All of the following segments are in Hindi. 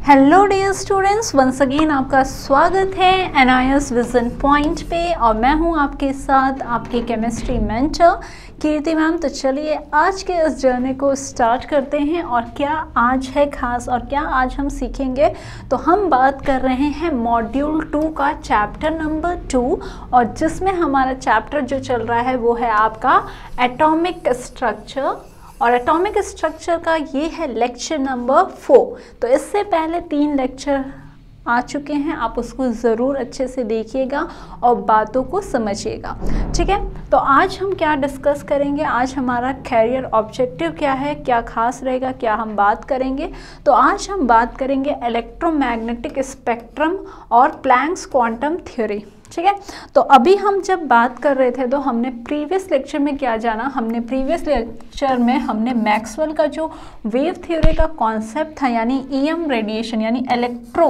Hello dear students, once again आपका स्वागत है एनआईएस विजन पॉइंट पे और मैं हूं आपके साथ आपकी केमिस्ट्री मेंटर कीर्ति मैम। तो चलिए आज के इस जर्नी को स्टार्ट करते हैं और क्या आज है खास और क्या आज हम सीखेंगे। तो हम बात कर रहे हैं मॉड्यूल 2 का चैप्टर नंबर 2 और जिसमें हमारा चैप्टर जो चल रहा है वो है आपका एटॉमिक स्ट्रक्चर और एटॉमिक स्ट्रक्चर का ये है लेक्चर नंबर 4। तो इससे पहले 3 लेक्चर आ चुके हैं, आप उसको ज़रूर अच्छे से देखिएगा और बातों को समझिएगा, ठीक है। तो आज हम क्या डिस्कस करेंगे, आज हमारा कैरियर ऑब्जेक्टिव क्या है, क्या खास रहेगा, क्या हम बात करेंगे। तो आज हम बात करेंगे इलेक्ट्रोमैग्नेटिक स्पेक्ट्रम और प्लैंक्स क्वांटम थ्योरी, ठीक है। तो अभी हम जब बात कर रहे थे तो हमने प्रीवियस लेक्चर में क्या जाना, हमने प्रीवियस लेक्चर में हमने मैक्सवेल का जो वेव थ्योरी का कॉन्सेप्ट था यानी ईएम रेडिएशन यानी इलेक्ट्रो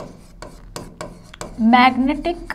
मैग्नेटिक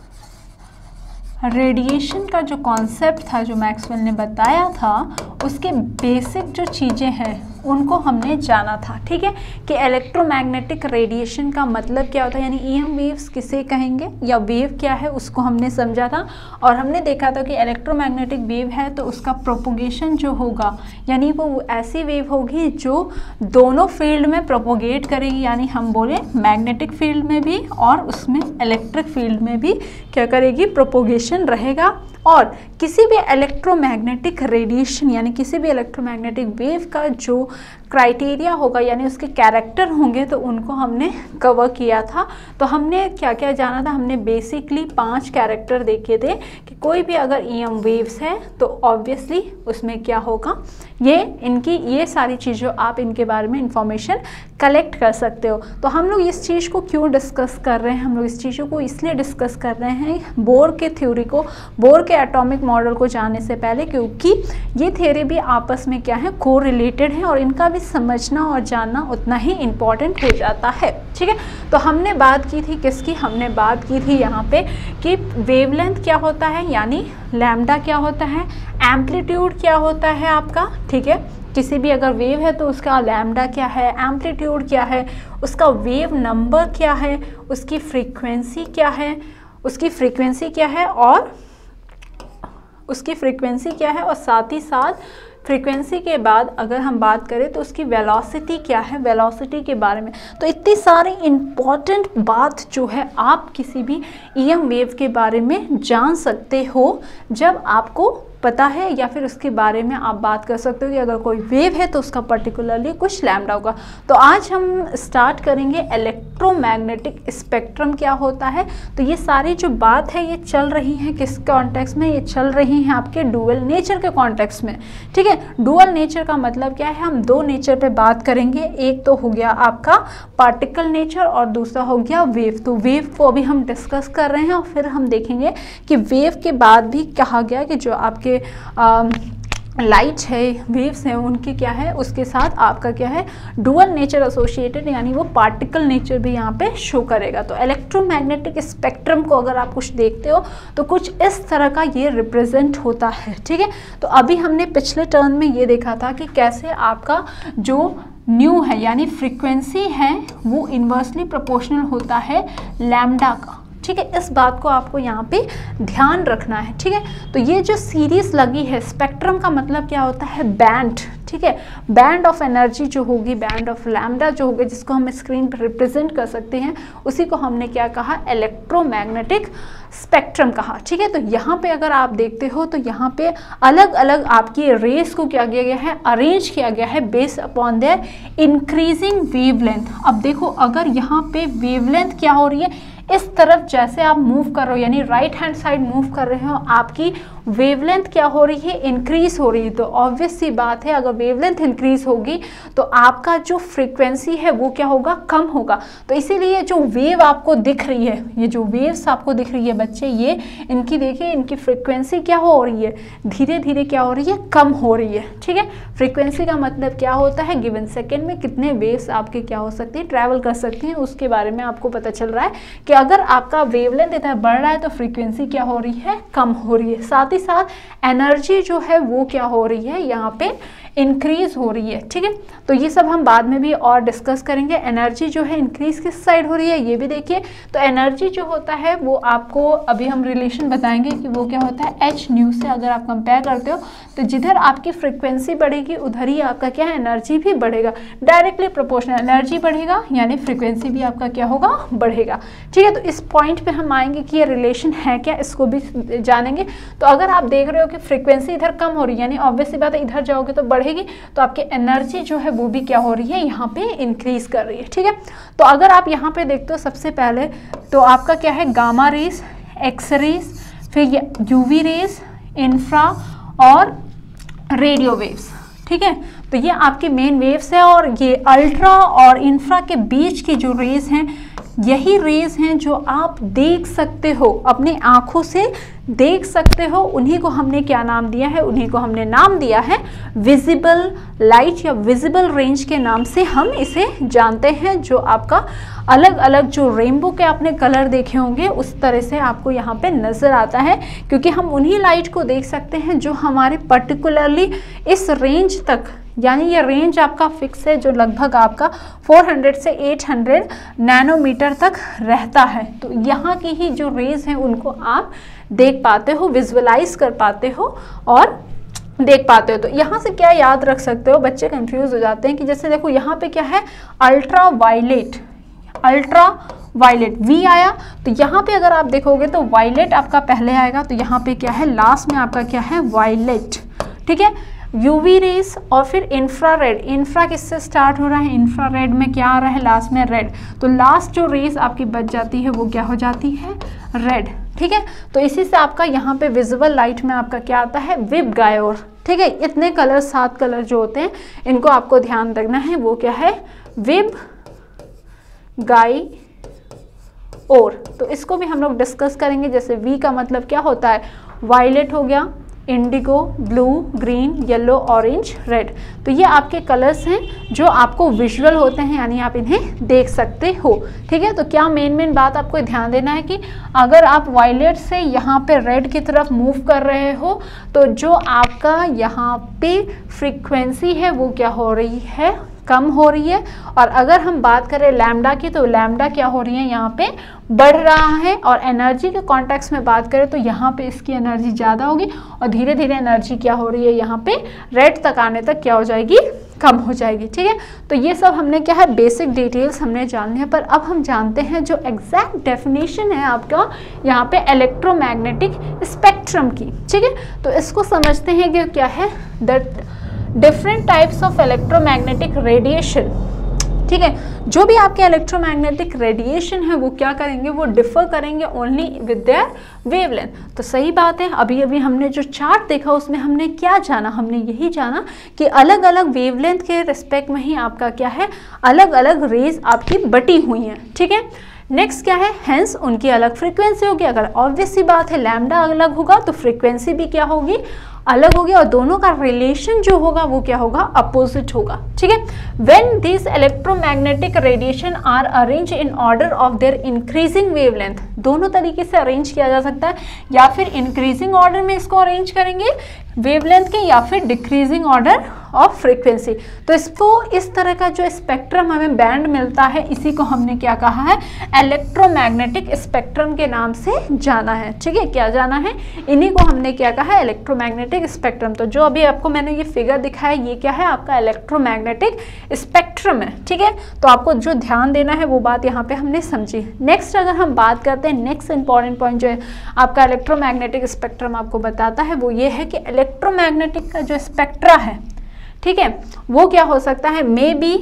रेडिएशन का जो कॉन्सेप्ट था जो मैक्सवेल ने बताया था उसके बेसिक जो चीज़ें हैं उनको हमने जाना था, ठीक है। कि इलेक्ट्रोमैग्नेटिक रेडिएशन का मतलब क्या होता है यानी ईएम वेव्स किसे कहेंगे या वेव क्या है उसको हमने समझा था। और हमने देखा था कि इलेक्ट्रोमैग्नेटिक वेव है तो उसका प्रोपोगेशन जो होगा यानी वो ऐसी वेव होगी जो दोनों फील्ड में प्रोपोगेट करेगी, यानी हम बोले मैग्नेटिक फील्ड में भी और उसमें इलेक्ट्रिक फील्ड में भी क्या करेगी, प्रोपोगेशन रहेगा। और किसी भी इलेक्ट्रोमैग्नेटिक रेडिएशन यानी किसी भी इलेक्ट्रोमैग्नेटिक वेव का जो क्राइटेरिया होगा यानी उसके कैरेक्टर होंगे तो उनको हमने कवर किया था। तो हमने क्या क्या जाना था, हमने बेसिकली 5 कैरेक्टर देखे थे कि कोई भी अगर ईएम वेव्स है तो ऑब्वियसली उसमें क्या होगा, ये सारी चीज़ों आप इनके बारे में इंफॉर्मेशन कलेक्ट कर सकते हो। तो हम लोग इस चीज़ को क्यों डिस्कस कर रहे हैं, हम लोग इस चीज़ों को इसलिए डिस्कस कर रहे हैं बोर के थ्योरी को, बोर के एटॉमिक मॉडल को जानने से पहले, क्योंकि ये थ्योरी भी आपस में क्या है, को रिलेटेड है और इनका भी समझना और जानना उतना ही इम्पॉर्टेंट हो जाता है, ठीक है। तो हमने बात की थी किसकी, हमने बात की थी यहाँ पे कि वेवलेंथ क्या होता है यानी लैम्डा क्या होता है, एम्पलीट्यूड क्या होता है आपका, ठीक है। किसी भी अगर वेव है तो उसका लैम्डा क्या है, एम्पलीट्यूड क्या है, उसका वेव नंबर क्या है, उसकी फ्रीक्वेंसी क्या है, और साथ ही साथ फ्रीक्वेंसी के बाद अगर हम बात करें तो उसकी वेलोसिटी क्या है, वेलोसिटी के बारे में। तो इतनी सारी इम्पॉर्टेंट बात जो है आप किसी भी ईएम वेव के बारे में जान सकते हो जब आपको पता है, या फिर उसके बारे में आप बात कर सकते हो कि अगर कोई वेव है तो उसका पर्टिकुलरली कुछ लैम्डा होगा। तो आज हम स्टार्ट करेंगे इलेक्ट्रोमैग्नेटिक स्पेक्ट्रम क्या होता है। तो ये सारी जो बात है ये चल रही है किस कॉन्टेक्स्ट में, ये चल रही हैं आपके डुअल नेचर के कॉन्टेक्स्ट में, ठीक है। डुअल नेचर का मतलब क्या है, हम 2 नेचर पे बात करेंगे, एक तो हो गया आपका पार्टिकल नेचर और दूसरा हो गया वेव। तो वेव को अभी हम डिस्कस कर रहे हैं और फिर हम देखेंगे कि वेव के बाद भी कहा गया कि जो आपके लाइट है, वेव्स हैं, उनकी क्या है, उसके साथ आपका क्या है, डुअल नेचर एसोसिएटेड यानी वो पार्टिकल नेचर भी यहाँ पे शो करेगा। तो इलेक्ट्रोमैग्नेटिक स्पेक्ट्रम को अगर आप कुछ देखते हो तो कुछ इस तरह का ये रिप्रेजेंट होता है, ठीक है। तो अभी हमने पिछले टर्न में ये देखा था कि कैसे आपका जो न्यू है यानी फ्रीक्वेंसी है वो इन्वर्सली प्रोपोर्शनल होता है लैम्डा का, ठीक है। इस बात को आपको यहाँ पे ध्यान रखना है, ठीक है। तो ये जो सीरीज लगी है, स्पेक्ट्रम का मतलब क्या होता है, बैंड, ठीक है। बैंड ऑफ एनर्जी जो होगी, बैंड ऑफ लैम्डा जो होगी, जिसको हम स्क्रीन पर रिप्रेजेंट कर सकते हैं, उसी को हमने क्या कहा, इलेक्ट्रोमैग्नेटिक स्पेक्ट्रम कहा, ठीक है। तो यहाँ पे अगर आप देखते हो तो यहाँ पे अलग अलग आपकी रेस को क्या किया गया है, अरेंज किया गया है based upon their increasing wavelength. अब देखो अगर यहाँ पे वेवलेंथ क्या हो रही है, इस तरफ जैसे आप मूव कर रहे हो यानी राइट हैंड साइड मूव कर रहे हो, आपकी वेवलेंथ क्या हो रही है, इंक्रीज हो रही है। तो ऑब्वियस सी बात है अगर वेवलेंथ इंक्रीज होगी तो आपका जो फ्रीक्वेंसी है वो क्या होगा, कम होगा। तो इसीलिए जो वेव आपको दिख रही है, ये जो वेव्स आपको दिख रही है बच्चे, ये इनकी देखिए इनकी फ्रीक्वेंसी क्या हो रही है, धीरे धीरे क्या हो रही है, कम हो रही है, ठीक है। फ्रीक्वेंसी का मतलब क्या होता है, गिवन सेकेंड में कितने वेव्स आपके क्या हो सकती है, ट्रैवल कर सकती हैं, उसके बारे में आपको पता चल रहा है कि अगर आपका वेवलेंथ इतना बढ़ रहा है तो फ्रीक्वेंसी क्या हो रही है, कम हो रही है। साथ ही साथ एनर्जी जो है वो क्या हो रही है, यहाँ पे इंक्रीज हो रही है, ठीक है। तो ये सब हम बाद में भी और डिस्कस करेंगे। एनर्जी जो है इंक्रीज किस साइड हो रही है ये भी देखिए। तो एनर्जी जो होता है वो आपको अभी हम रिलेशन बताएंगे कि वो क्या होता है एच न्यू से अगर आप कंपेयर करते हो तो जिधर आपकी फ्रिक्वेंसी बढ़ेगी उधर ही आपका क्या है एनर्जी भी बढ़ेगा, डायरेक्टली प्रोपोर्शनल। एनर्जी बढ़ेगा यानी फ्रिक्वेंसी भी आपका क्या होगा बढ़ेगा, ठीक है। तो इस पॉइंट पे हम आएंगे कि ये रिलेशन है क्या, इसको भी जानेंगे। तो अगर आप देख रहे हो कि फ्रिक्वेंसी इधर कम हो रही है यानी ऑब्वियस सी बात है इधर जाओगे तो बढ़ेगी, तो आपकी एनर्जी जो है वो भी क्या हो रही है यहाँ पे इंक्रीज कर रही है, ठीक है। तो अगर आप यहाँ पे देखते हो सबसे पहले तो आपका क्या है गामा रेज, एक्स रेज, फिर यूवी रेज, इंफ्रा और रेडियो वेव्स, ठीक है। तो ये आपके मेन वेव्स है और ये अल्ट्रा और इंफ्रा के बीच की जो रेज हैं यही रेज हैं जो आप देख सकते हो, अपनी आंखों से देख सकते हो। उन्हीं को हमने क्या नाम दिया है, उन्हीं को हमने नाम दिया है विजिबल लाइट या विजिबल रेंज के नाम से हम इसे जानते हैं। जो आपका अलग अलग जो रेनबो के आपने कलर देखे होंगे उस तरह से आपको यहाँ पे नज़र आता है, क्योंकि हम उन्हीं लाइट को देख सकते हैं जो हमारे पर्टिकुलरली इस रेंज तक, यानी ये रेंज आपका फिक्स है जो लगभग आपका 400 से 800 नैनोमीटर तक रहता है। तो यहाँ की ही जो रेज हैं उनको आप देख पाते हो, विजुअलाइज कर पाते हो और देख पाते हो। तो यहाँ से क्या याद रख सकते हो, बच्चे कंफ्यूज हो जाते हैं कि जैसे देखो यहाँ पे क्या है ultraviolet, ultraviolet V आया, तो यहाँ पे अगर आप देखोगे तो वायलेट आपका पहले आएगा, तो यहाँ पे क्या है लास्ट में आपका क्या है वायलेट, ठीक है। यूवी रेस और फिर इंफ्रारेड, इंफ्रा किससे स्टार्ट हो रहा है, इंफ्रारेड में क्या आ रहा है लास्ट में रेड, तो लास्ट जो रेस आपकी बच जाती है वो क्या हो जाती है रेड, ठीक है। तो इसी से आपका यहाँ पे विजिबल लाइट में आपका क्या आता है विब गायोर, ठीक है। इतने कलर 7 कलर जो होते हैं इनको आपको ध्यान रखना है, वो क्या है विब गाई और, तो इसको भी हम लोग डिस्कस करेंगे। जैसे वी का मतलब क्या होता है वायलेट हो गया, indigo, blue, green, yellow, orange, red, तो ये आपके कलर्स हैं जो आपको विजुअल होते हैं यानी आप इन्हें देख सकते हो, ठीक है। तो क्या मेन बात आपको ध्यान देना है कि अगर आप वायलेट से यहाँ पे रेड की तरफ मूव कर रहे हो तो जो आपका यहाँ पे फ्रीक्वेंसी है वो क्या हो रही है कम हो रही है, और अगर हम बात करें लैम्डा की तो लैम्डा क्या हो रही है यहाँ पे बढ़ रहा है, और एनर्जी के कॉन्टेक्स्ट में बात करें तो यहाँ पे इसकी एनर्जी ज़्यादा होगी और धीरे धीरे एनर्जी क्या हो रही है यहाँ पे रेड तक आने तक क्या हो जाएगी कम हो जाएगी, ठीक है। तो ये सब हमने क्या है बेसिक डिटेल्स हमने जान लिया, पर अब हम जानते हैं जो एग्जैक्ट डेफिनेशन है आपका यहाँ पे इलेक्ट्रोमैग्नेटिक स्पेक्ट्रम की, ठीक है। तो इसको समझते हैं कि क्या है that different types of electromagnetic radiation, ठीक है। जो भी आपके इलेक्ट्रोमैग्नेटिक रेडिएशन है वो क्या करेंगे, वो डिफर करेंगे ओनली विद देयर वेवलेंथ। तो सही बात है, अभी अभी हमने जो चार्ट देखा उसमें हमने क्या जाना, हमने यही जाना कि अलग अलग वेवलेंथ के रिस्पेक्ट में ही आपका क्या है अलग अलग रेज आपकी बटी हुई हैं, ठीक है। नेक्स्ट क्या है, हेंस उनकी अलग फ्रीक्वेंसी होगी। अगर ऑब्वियस सी बात है लैम्डा अलग होगा तो फ्रीक्वेंसी भी क्या होगी अलग होगी, और दोनों का रिलेशन जो होगा वो क्या होगा अपोजिट होगा, ठीक है। When this electromagnetic radiation are arrange in order of their increasing wavelength, दोनों तरीके से अरेंज किया जा सकता है, या फिर इंक्रीजिंग ऑर्डर में इसको अरेंज करेंगे वेवलेंथ के, या फिर डिक्रीजिंग ऑर्डर ऑफ फ्रीक्वेंसी। तो इसको इस तरह का जो स्पेक्ट्रम हमें बैंड मिलता है इसी को हमने क्या कहा है इलेक्ट्रोमैग्नेटिक स्पेक्ट्रम के नाम से जाना है, ठीक है। क्या जाना है, इन्हीं को हमने क्या कहा है इलेक्ट्रोमैग्नेटिक स्पेक्ट्रम। तो जो अभी आपको मैंने ये फिगर दिखाया ये क्या है आपका इलेक्ट्रोमैग्नेटिक स्पेक्ट्रम है, ठीक है। तो आपको जो ध्यान देना है वो बात यहाँ पे हमने समझी। नेक्स्ट अगर हम बात करते हैं, नेक्स्ट इंपॉर्टेंट पॉइंट जो है आपका इलेक्ट्रोमैग्नेटिक स्पेक्ट्रम आपको बताता है वो ये है कि इलेक्ट्रोमैग्नेटिक का जो स्पेक्ट्रा है, ठीक है, वो क्या हो सकता है मे बी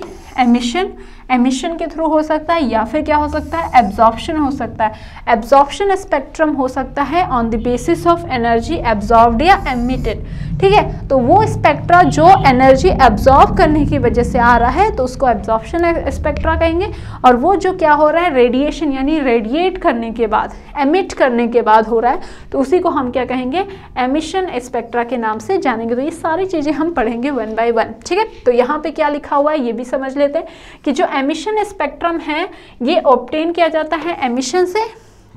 एमिशन के थ्रू हो सकता है, या फिर क्या हो सकता है एब्जॉर्प्शन हो सकता है। एब्जॉर्प्शन स्पेक्ट्रम हो सकता है on the basis of energy absorbed या एमिटेड, ठीक है। तो वो स्पेक्ट्रा जो एनर्जी एब्जॉर्ब करने की वजह से आ रहा है तो उसको एब्जॉर्प्शन स्पेक्ट्रा कहेंगे, और वो जो क्या हो रहा है रेडिएशन यानी रेडिएट करने के बाद एमिट करने के बाद हो रहा है तो उसी को हम क्या कहेंगे एमिशन स्पेक्ट्रा के नाम से जानेंगे। तो ये सारी चीज़ें हम पढ़ेंगे 1 by 1, ठीक है। तो यहाँ पे क्या लिखा हुआ है ये भी समझ लेते हैं कि जो एमिशन स्पेक्ट्रम है ये ऑब्टेन किया जाता है एमिशन से,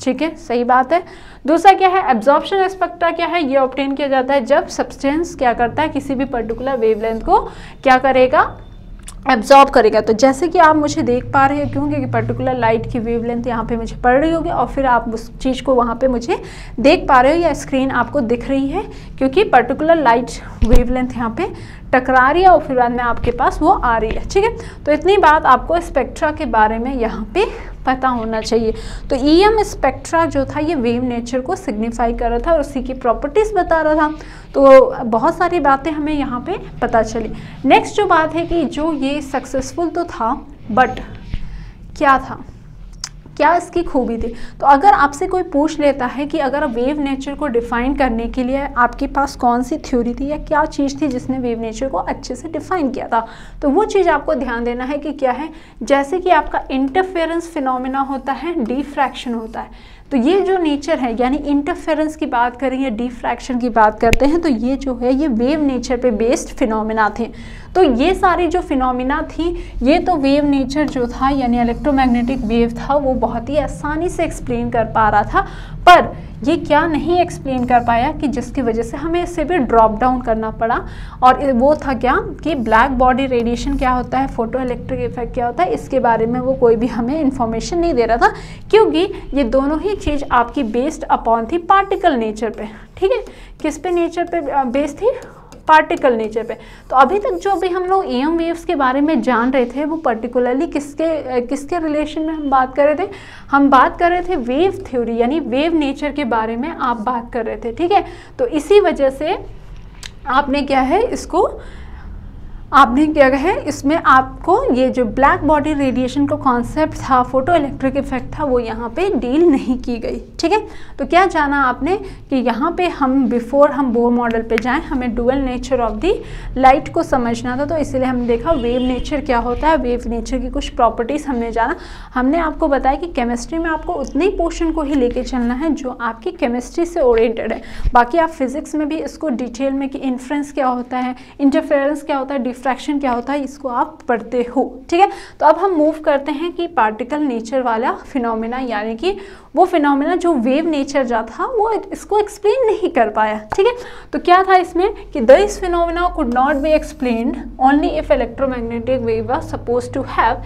ठीक है, सही बात है। दूसरा क्या है, एब्जॉर्प्शन स्पेक्ट्रा क्या है, ये ऑब्टेन किया जाता है जब सब्सटेंस क्या करता है, किसी भी पर्टिकुलर वेवलेंथ को क्या करेगा, एब्जॉर्ब करेगा। तो जैसे कि आप मुझे देख पा रहे हैं, क्योंकि पर्टिकुलर लाइट की वेवलेंथ यहाँ पे मुझे पड़ रही होगी और फिर आप उस चीज़ को वहाँ पे मुझे देख पा रहे हो या स्क्रीन आपको दिख रही है, क्योंकि पर्टिकुलर लाइट वेवलेंथ यहाँ पे टकरा रही है और फिर बाद में आपके पास वो आ रही है। ठीक है, तो इतनी बात आपको स्पेक्ट्रा के बारे में यहाँ पे पता होना चाहिए। तो ईएम स्पेक्ट्रा जो था ये वेव नेचर को सिग्निफाई कर रहा था और उसी की प्रॉपर्टीज़ बता रहा था। तो बहुत सारी बातें हमें यहाँ पे पता चली। नेक्स्ट जो बात है कि जो ये सक्सेसफुल तो था, बट क्या था, क्या इसकी खूबी थी। तो अगर आपसे कोई पूछ लेता है कि अगर वेव नेचर को डिफ़ाइन करने के लिए आपके पास कौन सी थ्योरी थी या क्या चीज़ थी जिसने वेव नेचर को अच्छे से डिफ़ाइन किया था, तो वो चीज़ आपको ध्यान देना है कि क्या है। जैसे कि आपका इंटरफेरेंस फिनोमेना होता है, डिफ्रैक्शन होता है। तो ये जो नेचर है, यानी इंटरफेरेंस की बात करें या डिफ्रैक्शन की बात करते हैं, तो ये जो है ये वेव नेचर पे बेस्ड फिनोमेना थे। तो ये सारी जो फिनोमेना थी, ये तो वेव नेचर जो था यानी इलेक्ट्रोमैग्नेटिक वेव था, वो बहुत ही आसानी से एक्सप्लेन कर पा रहा था। पर ये क्या नहीं एक्सप्लेन कर पाया कि जिसकी वजह से हमें इससे भी ड्रॉप डाउन करना पड़ा, और वो था क्या कि ब्लैक बॉडी रेडिएशन क्या होता है, फोटो इलेक्ट्रिक इफेक्ट क्या होता है, इसके बारे में वो कोई भी हमें इन्फॉर्मेशन नहीं दे रहा था, क्योंकि ये दोनों ही चीज़ आपकी बेस्ड अपॉन थी पार्टिकल नेचर पे। ठीक है, किस पे नेचर पे बेस्ड थी, पार्टिकल नेचर पे। तो अभी तक जो भी हम लोग ईएम वेव्स के बारे में जान रहे थे वो पर्टिकुलरली किसके रिलेशन में हम बात कर रहे थे, हम बात कर रहे थे वेव थ्योरी यानी वेव नेचर के बारे में आप बात कर रहे थे। ठीक है, तो इसी वजह से आपने क्या है इसमें आपको ये जो ब्लैक बॉडी रेडिएशन का कॉन्सेप्ट था, फोटो इलेक्ट्रिक इफेक्ट था, वो यहाँ पे डील नहीं की गई। ठीक है, तो क्या जाना आपने कि यहाँ पे हम बिफोर हम बोर मॉडल पे जाएं, हमें dual nature of the light को समझना था। तो इसलिए हमने देखा वेव नेचर क्या होता है, वेव नेचर की कुछ प्रॉपर्टीज़ हमने जाना। हमने आपको बताया कि केमिस्ट्री में आपको उतने ही पोर्शन को ही लेके चलना है जो आपकी केमिस्ट्री से ओरिएंटेड है। बाकी आप फिजिक्स में भी इसको डिटेल में कि इन्फ्रेंस क्या होता है, इंटरफेरेंस क्या होता है, फ्रैक्शन क्या होता है, इसको आप पढ़ते हो। ठीक है, तो अब हम मूव करते हैं कि पार्टिकल नेचर वाला फिनोमेना, यानी कि वो फिनोमेना जो वेव नेचर जा था वो इसको एक्सप्लेन नहीं कर पाया। ठीक है, तो क्या था इसमें कि this phenomena could not be explained only if electromagnetic wave are suppose to have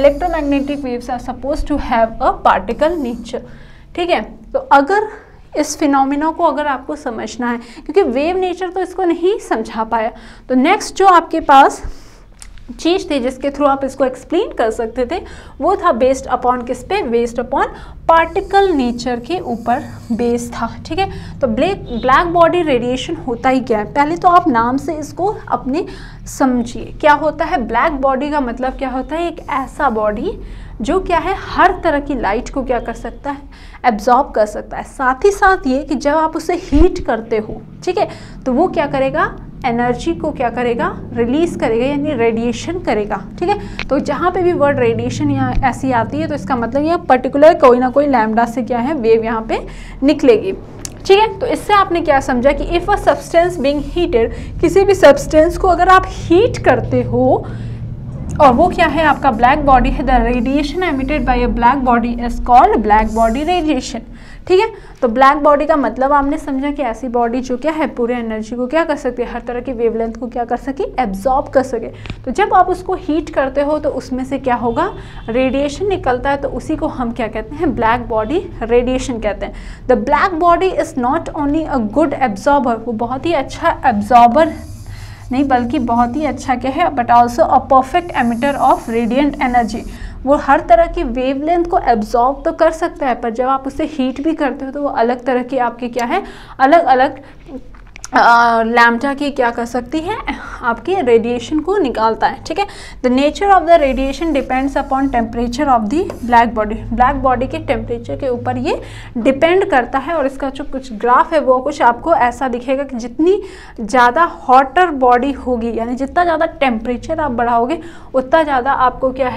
a particle nature. ठीक है, तो अगर इस फिनोमेना को अगर आपको समझना है, क्योंकि वेव नेचर तो इसको नहीं समझा पाया, तो नेक्स्ट जो आपके पास चीज़ थी जिसके थ्रू आप इसको एक्सप्लेन कर सकते थे वो था बेस्ड अपॉन किस पे, बेस्ड अपॉन पार्टिकल नेचर के ऊपर बेस्ड था। ठीक है, तो ब्लैक बॉडी रेडिएशन होता ही क्या है, पहले तो आप नाम से इसको अपने समझिए। क्या होता है ब्लैक बॉडी का मतलब क्या होता है, एक ऐसा बॉडी जो क्या है हर तरह की लाइट को क्या कर सकता है, एब्जॉर्ब कर सकता है। साथ ही साथ ये कि जब आप उसे हीट करते हो, ठीक है, तो वो क्या करेगा, एनर्जी को क्या करेगा, रिलीज करेगा, यानी रेडिएशन करेगा। ठीक है, तो जहाँ पे भी वर्ड रेडिएशन यहाँ ऐसी आती है तो इसका मतलब ये पर्टिकुलर कोई ना कोई लैम्डा से क्या है वेव यहाँ पे निकलेगी। ठीक है, तो इससे आपने क्या समझा कि if a substance being heated, किसी भी सब्सटेंस को अगर आप हीट करते हो और वो क्या है आपका ब्लैक बॉडी है, the radiation emitted by a black body is called black body radiation. ठीक है, तो ब्लैक बॉडी का मतलब आपने समझा कि ऐसी बॉडी जो क्या है पूरे एनर्जी को क्या कर सकती है, हर तरह की वेवलेंथ को क्या कर सके, एब्जॉर्ब कर सके। तो जब आप उसको हीट करते हो तो उसमें से क्या होगा, रेडिएशन निकलता है, तो उसी को हम क्या कहते हैं, ब्लैक बॉडी रेडिएशन कहते हैं। The black body is not only a good absorber, वो बहुत ही अच्छा एब्जॉर्बर नहीं बल्कि बहुत ही अच्छा क्या है, but also a perfect emitter of radiant energy. वो हर तरह की वेवलेंथ को एब्जॉर्ब तो कर सकता है, पर जब आप उसे हीट भी करते हो तो वो अलग तरह की आपकी क्या है, अलग अलग लैम्डा की क्या कर सकती है, आपकी रेडिएशन को निकालता है। ठीक है, the nature of the radiation depends upon temperature of the black body. Black body के टेम्परेचर के ऊपर ये डिपेंड करता है, और इसका जो कुछ ग्राफ है वो कुछ आपको ऐसा दिखेगा कि जितनी ज़्यादा हॉटर बॉडी होगी, यानी जितना ज़्यादा टेम्परेचर आप बढ़ाओगे उतना ज़्यादा आपको क्या है,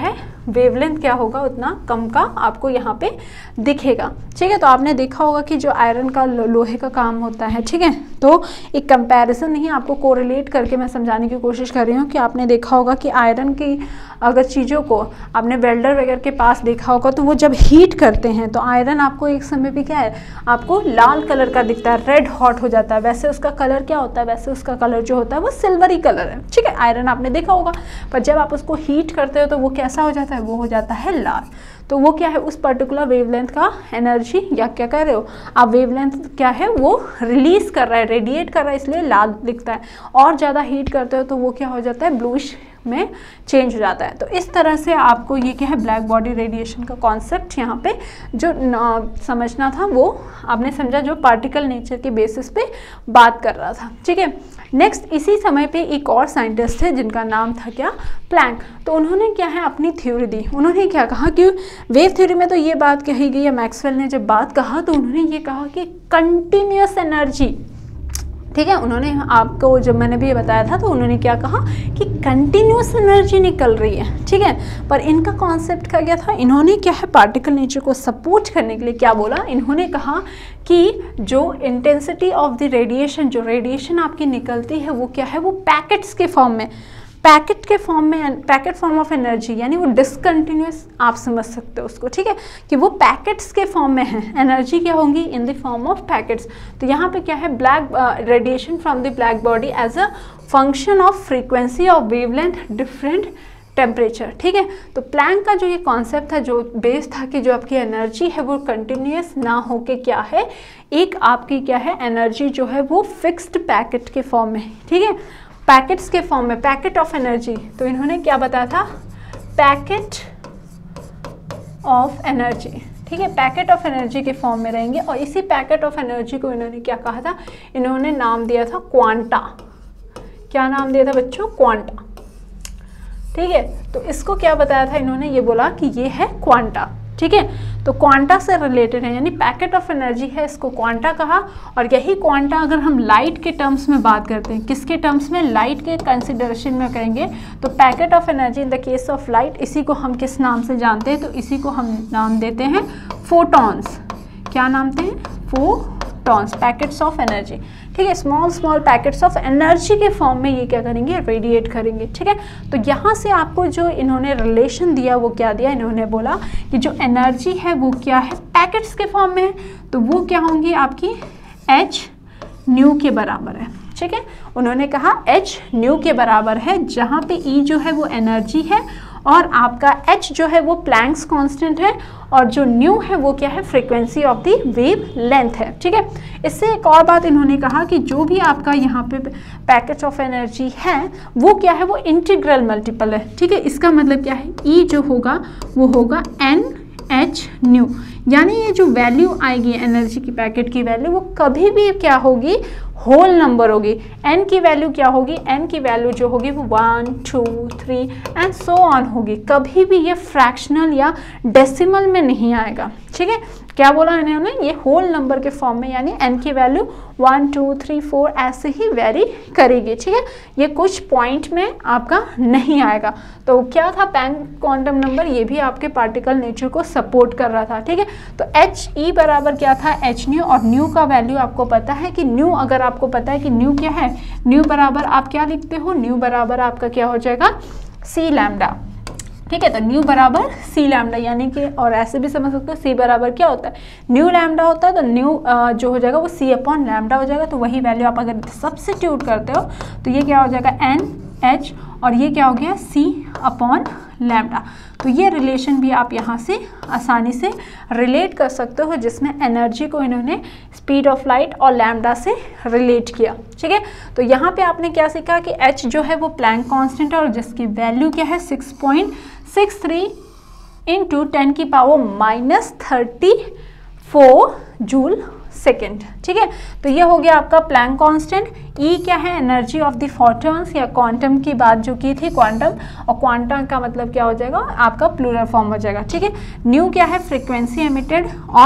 वेवलेंथ क्या होगा उतना कम का आपको यहाँ पे दिखेगा। ठीक है, तो आपने देखा होगा कि जो आयरन का लोहे का काम होता है, ठीक है, तो एक कंपैरिजन नहीं, आपको कोरिलेट करके मैं समझाने की कोशिश कर रही हूँ कि आपने देखा होगा कि आयरन की अगर चीज़ों को आपने वेल्डर वगैरह के पास देखा होगा तो वो जब हीट करते हैं तो आयरन आपको एक समय पे क्या है, आपको लाल कलर का दिखता है, रेड हॉट हो जाता है, वैसे उसका कलर क्या होता है, वैसे उसका कलर जो होता है वो सिल्वरी कलर है। ठीक है, आयरन आपने देखा होगा, पर जब आप उसको हीट करते हो तो वो कैसा हो जाता है, वो हो जाता है लाल। तो वो क्या है, उस पर्टिकुलर वेवलेंथ का एनर्जी या क्या कह रहे हो आप, वेवलेंथ क्या है वो रिलीज कर रहा है, रेडिएट कर रहा है, इसलिए लाल दिखता है। और ज़्यादा हीट करते हो तो वो क्या हो जाता है, ब्लूइश में चेंज हो जाता है। तो इस तरह से आपको ये क्या है, ब्लैक बॉडी रेडिएशन का कॉन्सेप्ट यहाँ पे जो समझना था वो आपने समझा, जो पार्टिकल नेचर के बेसिस पे बात कर रहा था। ठीक है, नेक्स्ट इसी समय पे एक और साइंटिस्ट थे जिनका नाम था क्या, प्लैंक। तो उन्होंने क्या है अपनी थ्योरी दी। उन्होंने क्या कहा कि वेव थ्योरी में तो ये बात कही गई है, मैक्सवेल ने जब बात कहा तो उन्होंने ये कहा कि कंटिन्यूस एनर्जी, ठीक है, उन्होंने आपको जब मैंने भी ये बताया था तो उन्होंने क्या कहा कि कंटिन्यूस एनर्जी निकल रही है। ठीक है, पर इनका कॉन्सेप्ट क्या गया था, इन्होंने क्या है पार्टिकल नेचर को सपोर्ट करने के लिए क्या बोला, इन्होंने कहा कि जो इंटेंसिटी ऑफ द रेडिएशन, जो रेडिएशन आपकी निकलती है वो क्या है, वो पैकेट्स के फॉर्म में, पैकेट फॉर्म ऑफ एनर्जी, यानी वो डिसकंटिन्यूस आप समझ सकते हो उसको। ठीक है, कि वो पैकेट्स के फॉर्म में है, एनर्जी क्या होंगी in the form of packets. तो यहाँ पे क्या है, black radiation from the black body as a function of frequency of wavelength different temperature. ठीक है, तो प्लैंक का जो ये कॉन्सेप्ट था, जो बेस था कि जो आपकी एनर्जी है वो कंटिन्यूस ना हो के क्या है, एक आपकी क्या है एनर्जी जो है वो फिक्स्ड पैकेट के फॉर्म में, ठीक है, पैकेट्स के फॉर्म में, पैकेट ऑफ एनर्जी। तो इन्होंने क्या बताया था, पैकेट ऑफ एनर्जी। ठीक है, पैकेट ऑफ एनर्जी के फॉर्म में रहेंगे। और इसी पैकेट ऑफ एनर्जी को इन्होंने क्या कहा था, इन्होंने नाम दिया था क्वांटा। क्या नाम दिया था बच्चों, क्वांटा। ठीक है, तो इसको क्या बताया था इन्होंने, ये बोला कि ये है क्वांटा। ठीक है, तो क्वांटा से रिलेटेड है, यानी पैकेट ऑफ एनर्जी है, इसको क्वांटा कहा। और यही क्वांटा अगर हम लाइट के टर्म्स में बात करते हैं, किसके टर्म्स में, लाइट के कंसिडरेशन में करेंगे, तो packet of energy in the case of light, इसी को हम किस नाम से जानते हैं, तो इसी को हम नाम देते हैं फोटॉन्स। क्या नाम देते हैं, फोटॉन्स, पैकेट्स ऑफ एनर्जी। ठीक है, स्मॉल पैकेट्स ऑफ एनर्जी के फॉर्म में ये क्या करेंगे, रेडिएट करेंगे। ठीक है, तो यहाँ से आपको जो इन्होंने रिलेशन दिया वो क्या दिया, इन्होंने बोला कि जो एनर्जी है वो क्या है, पैकेट्स के फॉर्म में है, तो वो क्या होंगी आपकी h न्यू के बराबर है। ठीक है, उन्होंने कहा h न्यू के बराबर है, जहाँ पे E जो है वो एनर्जी है और आपका h जो है वो प्लैंक्स कांस्टेंट है, और जो न्यू है वो क्या है, frequency of the wavelength है। ठीक है, इससे एक और बात इन्होंने कहा कि जो भी आपका यहाँ पे पैकेट ऑफ एनर्जी है वो क्या है, वो इंटीग्रल मल्टीपल है। ठीक है, इसका मतलब क्या है, E जो होगा वो होगा NH न्यू, यानी ये जो वैल्यू आएगी एनर्जी की, पैकेट की वैल्यू, वो कभी भी क्या होगी, होल नंबर होगी। n की वैल्यू क्या होगी, n की वैल्यू जो होगी वो 1 2 3 एंड सो ऑन होगी, कभी भी ये फ्रैक्शनल या डेसिमल में नहीं आएगा। ठीक है, क्या बोला इन्होंने, ये होल नंबर के फॉर्म में, यानी n की वैल्यू 1 2 3 4 ऐसे ही वेरी करेगी। ठीक है, ये कुछ पॉइंट में आपका नहीं आएगा। तो क्या था, प्लैंक क्वांटम नंबर, ये भी आपके पार्टिकल नेचर को सपोर्ट कर रहा था। ठीक है, तो HE बराबर क्या था, h न्यू, और न्यू का वैल्यू आपको पता है कि न्यू, अगर आपको पता है कि न्यू क्या है, न्यू बराबर आप क्या लिखते हो, न्यू बराबर आपका क्या हो जाएगा, C लैम्डा। ठीक है, तो न्यू बराबर C लैम्डा, यानी कि, और ऐसे भी समझ सकते हो C बराबर क्या होता है, न्यू लैम्डा होता है, तो न्यू जो हो जाएगा वो C अपॉन लैम्डा हो जाएगा। तो वही वैल्यू आप अगर सब्स्टिट्यूट करते हो तो ये क्या हो जाएगा, NH, और ये क्या हो गया, C अपॉन लैम्डा। तो ये रिलेशन भी आप यहाँ से आसानी से रिलेट कर सकते हो, जिसमें एनर्जी को इन्होंने स्पीड ऑफ लाइट और लैम्डा से रिलेट किया। ठीक है, तो यहाँ पे आपने क्या सीखा कि h जो है वो प्लैंक कांस्टेंट है, और जिसकी वैल्यू क्या है 6.63 इंटू 10 की पावर -34 जूल सेकेंड। ठीक है, तो ये हो गया आपका प्लैंक कांस्टेंट। E क्या है, एनर्जी ऑफ द फोटॉन्स, या क्वांटम की बात जो की थी, क्वांटम, और क्वांटम का मतलब क्या हो जाएगा, आपका प्लूरल फॉर्म हो जाएगा। ठीक है, न्यू क्या है, फ्रीक्वेंसी एमिटेड, और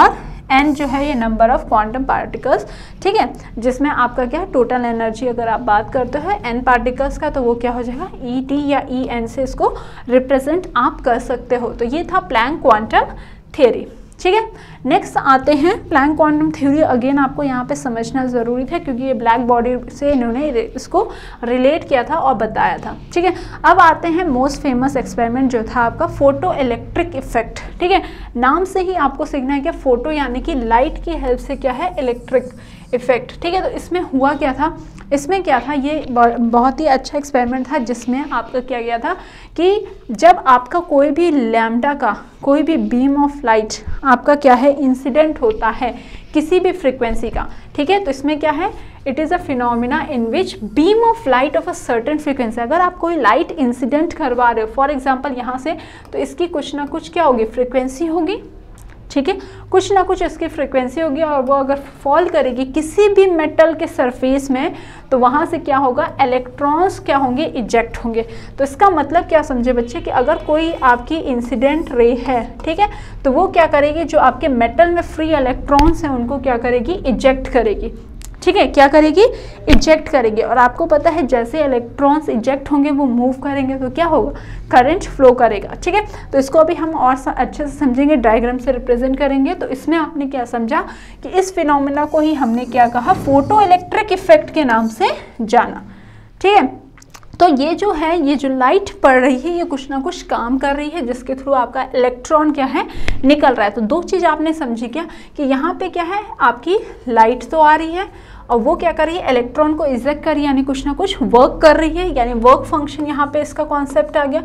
n जो है ये नंबर ऑफ क्वांटम पार्टिकल्स, ठीक है, जिसमें आपका क्या है टोटल एनर्जी अगर आप बात करते हो n पार्टिकल्स का, तो वो क्या हो जाएगा ET या En से इसको रिप्रेजेंट आप कर सकते हो। तो ये था प्लैंक क्वांटम थ्योरी, ठीक है। नेक्स्ट आते हैं प्लैंक क्वांटम थ्योरी। अगेन आपको यहाँ पे समझना ज़रूरी था क्योंकि ये ब्लैक बॉडी से इन्होंने इसको रिलेट किया था और बताया था, ठीक है। अब आते हैं मोस्ट फेमस एक्सपेरिमेंट जो था आपका फोटो इलेक्ट्रिक इफेक्ट, ठीक है। नाम से ही आपको सीखना है क्या, फोटो यानी कि लाइट की हेल्प से क्या है इलेक्ट्रिक इफेक्ट, ठीक है। तो इसमें हुआ क्या था, इसमें क्या था, ये बहुत ही अच्छा एक्सपेरिमेंट था जिसमें आपका किया गया था कि जब आपका कोई भी लैम्डा का कोई भी बीम ऑफ लाइट आपका क्या है इंसिडेंट होता है किसी भी फ्रीक्वेंसी का, ठीक है। तो इसमें क्या है, it is a phenomena in which beam of light of a certain frequency, अगर आप कोई लाइट इंसिडेंट करवा रहे हो फॉर एग्जांपल यहाँ से, तो इसकी कुछ ना कुछ क्या होगी फ्रीक्वेंसी होगी, ठीक है, कुछ ना कुछ इसकी फ्रीक्वेंसी होगी और वो अगर फॉल करेगी किसी भी मेटल के सरफेस में तो वहाँ से क्या होगा इलेक्ट्रॉन्स क्या होंगे इजेक्ट होंगे। तो इसका मतलब क्या समझे बच्चे कि अगर कोई आपकी इंसिडेंट रे है, ठीक है, तो वो क्या करेगी, जो आपके मेटल में फ्री इलेक्ट्रॉन्स हैं उनको क्या करेगी इजेक्ट करेगी, ठीक है, क्या करेगी इजेक्ट करेगी। और आपको पता है जैसे इलेक्ट्रॉन्स इजेक्ट होंगे वो मूव करेंगे तो क्या होगा करंट फ्लो करेगा, ठीक है। तो इसको अभी हम और अच्छे से समझेंगे, डायग्राम से रिप्रेजेंट करेंगे। तो इसमें आपने क्या समझा कि इस फिनोमेना को ही हमने क्या कहा फोटो इलेक्ट्रिक इफेक्ट के नाम से जाना, ठीक है। तो ये जो है, ये जो लाइट पड़ रही है ये कुछ ना कुछ काम कर रही है जिसके थ्रू आपका इलेक्ट्रॉन क्या है निकल रहा है। तो दो चीज़ आपने समझी क्या कि यहाँ पे क्या है आपकी लाइट तो आ रही है और वो क्या कर रही है इलेक्ट्रॉन को इजेक्ट कर रही है, यानी कुछ ना कुछ वर्क कर रही है, यानी वर्क फंक्शन यहाँ पे इसका कॉन्सेप्ट आ गया,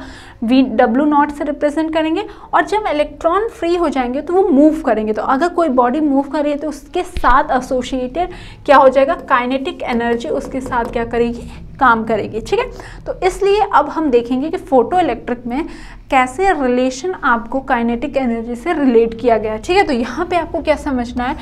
W0 से रिप्रेजेंट करेंगे। और जब इलेक्ट्रॉन फ्री हो जाएंगे तो वो मूव करेंगे। तो अगर कोई बॉडी मूव कर रही है तो उसके साथ एसोसिएटेड क्या हो जाएगा काइनेटिक एनर्जी उसके साथ क्या करेगी काम करेगी, ठीक है। तो इसलिए अब हम देखेंगे कि फोटो इलेक्ट्रिक में कैसे रिलेशन आपको काइनेटिक एनर्जी से रिलेट किया गया है, ठीक है। तो यहाँ पे आपको क्या समझना है,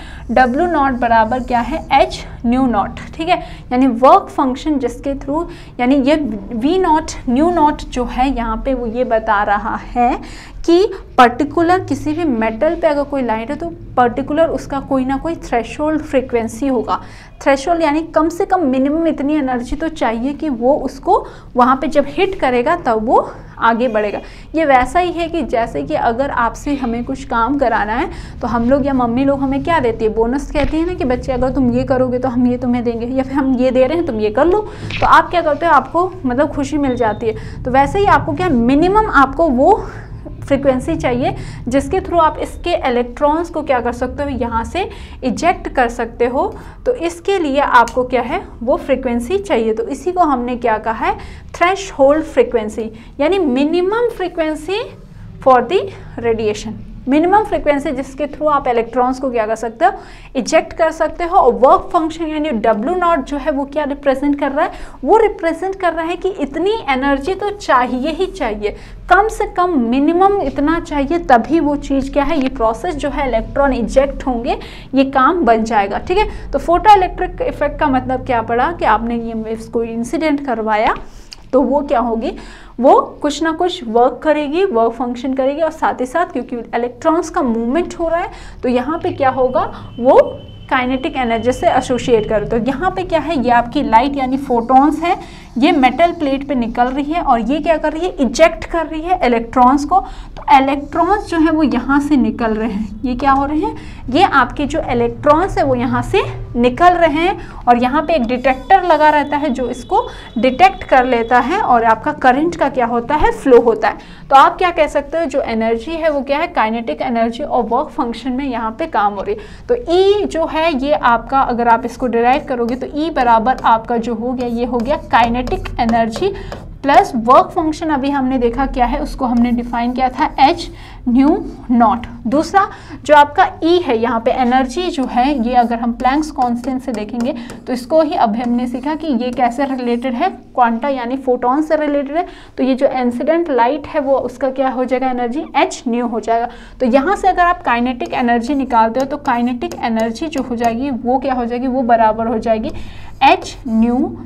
W0 बराबर क्या है h न्यू नॉट, ठीक है, यानी वर्क फंक्शन जिसके थ्रू, यानी ये V0 न्यू नॉट जो है यहाँ पे वो ये बता रहा है कि पर्टिकुलर किसी भी मेटल पे अगर कोई लाइट है तो पर्टिकुलर उसका कोई ना कोई थ्रेशोल्ड फ्रीक्वेंसी होगा। थ्रेशोल्ड यानी कम से कम मिनिमम इतनी एनर्जी तो चाहिए कि वो उसको वहाँ पे जब हिट करेगा तब वो आगे बढ़ेगा। ये वैसा ही है कि जैसे कि अगर आपसे हमें कुछ काम कराना है तो हम लोग या मम्मी लोग हमें क्या देती है बोनस कहती है ना कि बच्चे अगर तुम ये करोगे तो हम ये तुम्हें देंगे, या फिर हम ये दे रहे हैं तुम ये कर लो, तो आप क्या करते हो आपको मतलब खुशी मिल जाती है। तो वैसे ही आपको क्या मिनिमम आपको वो फ्रीक्वेंसी चाहिए जिसके थ्रू आप इसके इलेक्ट्रॉन्स को क्या कर सकते हो यहाँ से इजेक्ट कर सकते हो। तो इसके लिए आपको क्या है वो फ्रीक्वेंसी चाहिए। तो इसी को हमने क्या कहा है थ्रेशहोल्ड फ्रीक्वेंसी, यानी minimum frequency for the radiation, minimum frequency जिसके थ्रू आप इलेक्ट्रॉन्स को क्या कर सकते हो इजेक्ट कर सकते हो। और वर्क फंक्शन यानी W0 जो है वो क्या रिप्रेजेंट कर रहा है, वो रिप्रेजेंट कर रहा है कि इतनी एनर्जी तो चाहिए ही चाहिए, कम से कम मिनिमम इतना चाहिए तभी वो चीज़ क्या है ये प्रोसेस जो है इलेक्ट्रॉन इजेक्ट होंगे ये काम बन जाएगा, ठीक है। तो फोटो इलेक्ट्रिक इफेक्ट का मतलब क्या पड़ा कि आपने ये वेव्स को इंसिडेंट करवाया तो वो क्या होगी वो कुछ ना कुछ वर्क करेगी, वर्क फंक्शन करेगी। और साथ ही साथ क्योंकि इलेक्ट्रॉन्स का मूवमेंट हो रहा है तो यहाँ पे क्या होगा वो काइनेटिक एनर्जी से एसोसिएट कर। तो यहाँ पे क्या है ये आपकी लाइट यानी फोटॉन्स है, ये मेटल प्लेट पे निकल रही है और ये क्या कर रही है इजेक्ट कर रही है इलेक्ट्रॉन्स को। तो इलेक्ट्रॉन्स जो है वो यहाँ से निकल रहे हैं, ये क्या हो रहे हैं ये आपके जो इलेक्ट्रॉन्स है वो यहाँ से निकल रहे हैं और यहाँ पे एक डिटेक्टर लगा रहता है जो इसको डिटेक्ट कर लेता है और आपका करंट का क्या होता है फ्लो होता है। तो आप क्या कह सकते हो जो एनर्जी है वो क्या है काइनेटिक एनर्जी और वर्क फंक्शन में यहाँ पे काम हो रही है। तो ई जो है ये आपका अगर आप इसको डिराइव करोगे तो ई बराबर आपका जो हो गया ये हो गया kinetic energy plus work function अभी हमने देखा क्या है उसको हमने डिफाइन किया था h न्यू नॉट। दूसरा जो आपका E है यहाँ पे एनर्जी जो है ये अगर हम प्लैंक्स कांस्टेंट से देखेंगे तो इसको ही अभी हमने सीखा कि ये कैसे रिलेटेड है क्वांटा यानी फोटॉन से रिलेटेड है। तो ये जो इंसिडेंट लाइट है वो उसका क्या हो जाएगा एनर्जी h न्यू हो जाएगा। तो यहाँ से अगर आप काइनेटिक एनर्जी निकालते हो तो काइनेटिक एनर्जी जो हो जाएगी वो क्या हो जाएगी वो बराबर हो जाएगी h nu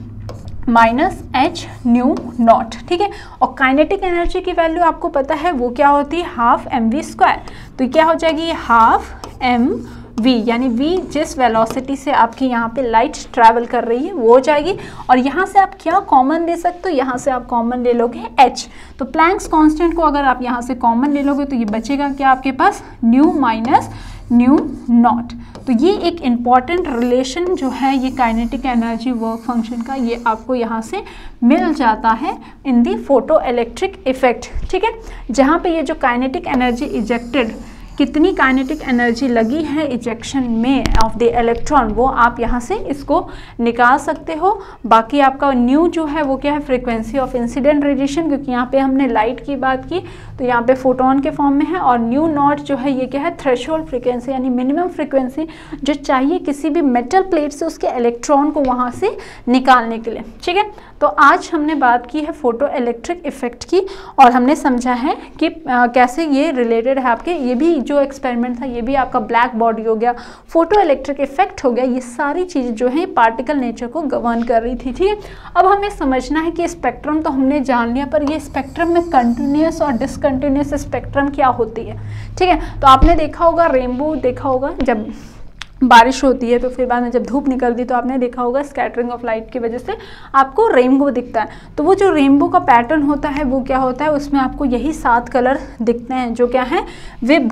minus h nu naught, ठीक है। और काइनेटिक एनर्जी की वैल्यू आपको पता है वो क्या होती है हाफ mv स्क्वायर। तो क्या हो जाएगी ये हाफ m v, यानी v जिस वेलोसिटी से आपकी यहाँ पे लाइट ट्रैवल कर रही है वो हो जाएगी। और यहाँ से आप क्या कॉमन ले सकते हो, यहाँ से आप कॉमन ले लोगे h। तो प्लैंक्स कांस्टेंट को अगर आप यहाँ से कॉमन ले लोगे तो ये बचेगा क्या आपके पास, न्यू माइनस न्यू नॉट। तो ये एक इम्पॉर्टेंट रिलेशन जो है ये काइनेटिक एनर्जी वर्क फंक्शन का, ये आपको यहाँ से मिल जाता है in the photoelectric effect. ठीक है, जहाँ पे ये जो काइनेटिक एनर्जी इजेक्टेड, कितनी काइनेटिक एनर्जी लगी है इजेक्शन में ऑफ द इलेक्ट्रॉन, वो आप यहाँ से इसको निकाल सकते हो। बाकी आपका न्यू जो है वो क्या है, फ्रीक्वेंसी ऑफ इंसिडेंट रेडिएशन, क्योंकि यहाँ पे हमने लाइट की बात की तो यहाँ पे फोटोन के फॉर्म में है। और न्यू नॉट जो है ये क्या है, थ्रेशोल्ड फ्रीक्वेंसी, यानी मिनिमम फ्रीक्वेंसी जो चाहिए किसी भी मेटल प्लेट से उसके इलेक्ट्रॉन को वहाँ से निकालने के लिए। ठीक है, तो आज हमने बात की है फोटो इलेक्ट्रिक इफेक्ट की, और हमने समझा है कि कैसे ये रिलेटेड है आपके, ये भी जो एक्सपेरिमेंट था ये भी आपका ब्लैक बॉडी हो गया, फोटो इलेक्ट्रिक इफेक्ट हो गया, ये सारी चीज़ें जो है पार्टिकल नेचर को गवर्न कर रही थी। ठीक है, अब हमें समझना है कि स्पेक्ट्रम तो हमने जान लिया, पर ये स्पेक्ट्रम में कंटिन्यूस और डिसकंटिन्यूस स्पेक्ट्रम क्या होती है। ठीक है, तो आपने देखा होगा रेनबो देखा होगा, जब बारिश होती है तो फिर बाद में जब धूप निकलती तो आपने देखा होगा स्कैटरिंग ऑफ लाइट की वजह से आपको रेनबो दिखता है। तो वो जो रेनबो का पैटर्न होता है वो क्या होता है, उसमें आपको यही 7 कलर दिखते हैं जो क्या है, विब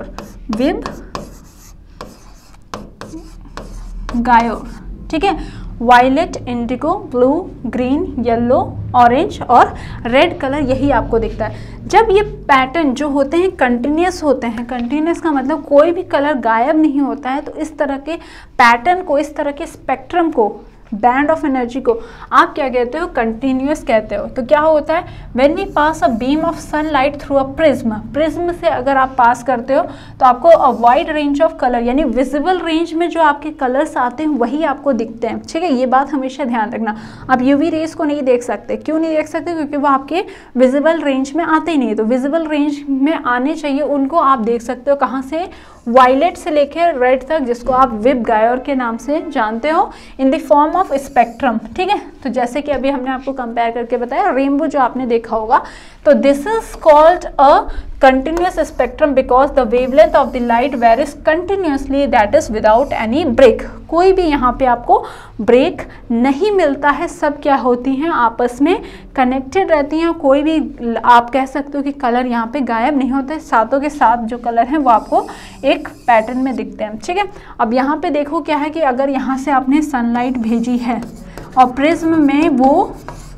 गायोर। ठीक है, violet, indigo, blue, green, yellow, orange और रेड कलर यही आपको दिखता है। जब ये पैटर्न जो होते हैं कंटिन्यूस होते हैं, कंटिन्यूस का मतलब कोई भी कलर गायब नहीं होता है, तो इस तरह के पैटर्न को, इस तरह के स्पेक्ट्रम को, बैंड ऑफ एनर्जी को आप क्या कहते हो, कंटिन्यूस कहते हो। तो क्या होता है, when we pass a beam of sunlight through a prism से अगर आप पास करते हो तो आपको a wide range of colour, यानी विजिबल रेंज में जो आपके कलर्स आते हैं वही आपको दिखते हैं। ठीक है, ये बात हमेशा ध्यान रखना। आप यूवी रेज को नहीं देख सकते, क्यों नहीं देख सकते, क्योंकि वो आपके विजिबल रेंज में आते ही नहीं। तो विजिबल रेंज में आने चाहिए, उनको आप देख सकते हो कहाँ से, वायलेट से लेकर रेड तक, जिसको आप विब गायोर के नाम से जानते हो, in the form of spectrum. ठीक है, तो जैसे कि अभी हमने आपको कंपेयर करके बताया, रेनबो जो आपने देखा होगा, तो this is called a continuous spectrum because the wavelength of the light varies continuously, that is without any break. कोई भी यहाँ पे आपको ब्रेक नहीं मिलता है, सब क्या होती हैं, आपस में कनेक्टेड रहती हैं। कोई भी आप कह सकते हो कि कलर यहाँ पे गायब नहीं होते, सातों के साथ जो कलर हैं वो आपको एक पैटर्न में दिखते हैं। ठीक है, अब यहाँ पे देखो क्या है कि अगर यहाँ से आपने सनलाइट भेजी है और प्रिज्म में वो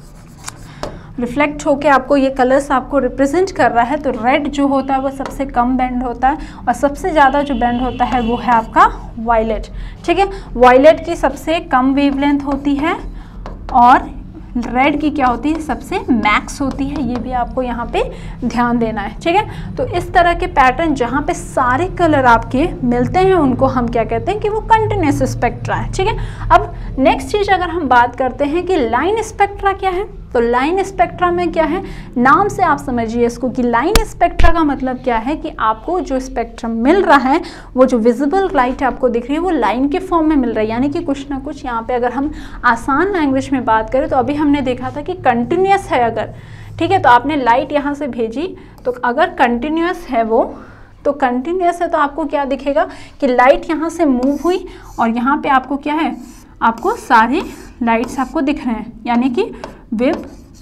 रिफ्लेक्ट होके आपको ये कलर्स आपको रिप्रेजेंट कर रहा है, तो रेड जो होता है वो सबसे कम बैंड होता है, और सबसे ज़्यादा जो बैंड होता है वो है आपका वायलेट। ठीक है, वायलेट की सबसे कम वेवलेंथ होती है और रेड की क्या होती है, सबसे मैक्स होती है। ये भी आपको यहाँ पे ध्यान देना है। ठीक है, तो इस तरह के पैटर्न जहाँ पे सारे कलर आपके मिलते हैं उनको हम क्या कहते हैं कि वो कंटिन्यूस स्पेक्ट्रा है। ठीक है, अब नेक्स्ट चीज़ अगर हम बात करते हैं कि लाइन स्पेक्ट्रा क्या है, तो लाइन स्पेक्ट्रा में क्या है, नाम से आप समझिए इसको कि लाइन स्पेक्ट्रा का मतलब क्या है कि आपको जो स्पेक्ट्रम मिल रहा है, वो जो विजिबल लाइट आपको दिख रही है वो लाइन के फॉर्म में मिल रहा है, यानी कि कुछ ना कुछ यहाँ पे अगर हम आसान लैंग्वेज में बात करें तो अभी हमने देखा था कि कंटिन्यूस है अगर, ठीक है, तो आपने लाइट यहाँ से भेजी तो अगर कंटिन्यूस है वो, तो कंटिन्यूस है तो आपको क्या दिखेगा कि लाइट यहाँ से मूव हुई और यहाँ पे आपको क्या है, आपको सारे लाइट्स आपको दिख रहे हैं, यानी कि विब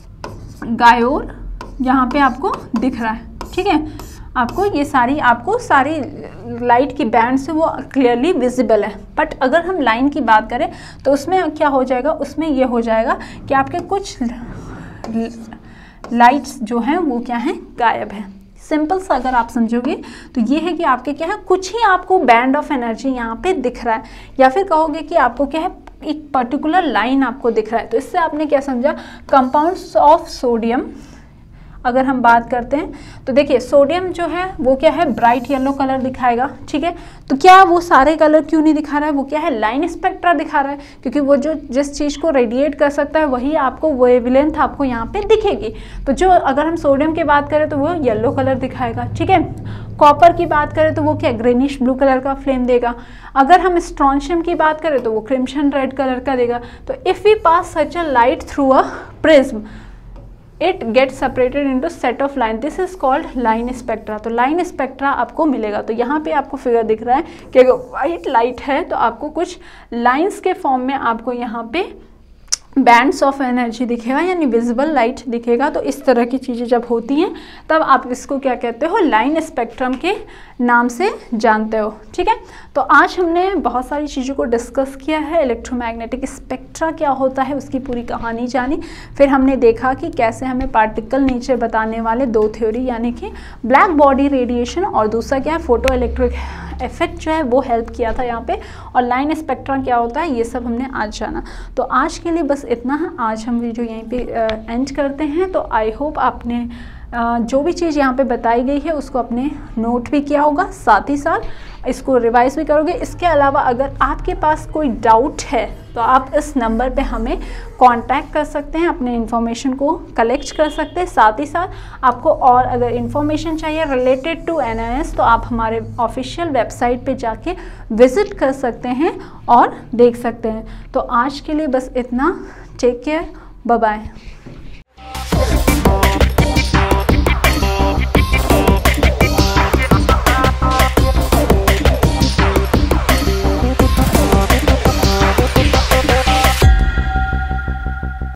गायोर यहाँ पे आपको दिख रहा है। ठीक है, आपको ये सारी लाइट की बैंड से वो क्लियरली विजिबल है। बट अगर हम लाइन की बात करें तो उसमें क्या हो जाएगा, उसमें ये हो जाएगा कि आपके कुछ लाइट्स जो हैं वो क्या हैं, गायब है। सिंपल सा अगर आप समझोगे तो ये है कि आपके क्या है, कुछ ही आपको बैंड ऑफ एनर्जी यहाँ पे दिख रहा है, या फिर कहोगे कि आपको क्या है, एक पर्टिकुलर लाइन आपको दिख रहा है। तो इससे आपने क्या समझा, कंपाउंड्स ऑफ सोडियम अगर हम बात करते हैं तो देखिए सोडियम जो है वो क्या है, ब्राइट येलो कलर दिखाएगा। ठीक है, तो क्या वो सारे कलर क्यों नहीं दिखा रहा है, वो क्या है, लाइन स्पेक्ट्रा दिखा रहा है, क्योंकि वो जो जिस चीज़ को रेडिएट कर सकता है वही आपको वेवलेंथ आपको यहाँ पे दिखेगी। तो जो अगर हम सोडियम की बात करें तो वो येलो कलर दिखाएगा। ठीक है, कॉपर की बात करें तो वो क्या, ग्रेनिश ब्लू कलर का फ्लेम देगा। अगर हम स्ट्रॉन्शियम की बात करें तो वो क्रिम्सन रेड कलर का देगा। तो if we pass such a light through a prism, it get separated into set of line, this is called line spectra. तो लाइन स्पेक्ट्रा आपको मिलेगा। तो यहाँ पे आपको फिगर दिख रहा है कि अगर वाइट लाइट है तो आपको कुछ लाइंस के फॉर्म में आपको यहाँ पे बैंड्स ऑफ एनर्जी दिखेगा, यानी विजिबल लाइट दिखेगा। तो इस तरह की चीज़ें जब होती हैं तब आप इसको क्या कहते हो, लाइन स्पेक्ट्रम के नाम से जानते हो। ठीक है, तो आज हमने बहुत सारी चीज़ों को डिस्कस किया है। इलेक्ट्रोमैग्नेटिक स्पेक्ट्रा क्या होता है उसकी पूरी कहानी जानी, फिर हमने देखा कि कैसे हमें पार्टिकल नेचर बताने वाले दो थ्योरी, यानी कि ब्लैक बॉडी रेडिएशन और दूसरा क्या है फोटो इलेक्ट्रिक इफेक्ट जो है वो हेल्प किया था यहाँ पे, और लाइन स्पेक्ट्रा क्या होता है ये सब हमने आज जाना। तो आज के लिए बस इतना है, आज हम वीडियो यहीं पे एंड करते हैं। तो आई होप आपने जो भी चीज़ यहाँ पे बताई गई है उसको अपने नोट भी किया होगा, साथ ही साथ इसको रिवाइज भी करोगे। इसके अलावा अगर आपके पास कोई डाउट है तो आप इस नंबर पे हमें कांटेक्ट कर सकते हैं, अपने इन्फॉर्मेशन को कलेक्ट कर सकते हैं। साथ ही साथ आपको और अगर इन्फॉर्मेशन चाहिए रिलेटेड टू NIS तो आप हमारे ऑफिशियल वेबसाइट पे जाके विज़िट कर सकते हैं और देख सकते हैं। तो आज के लिए बस इतना, टेक केयर, बाय बाय।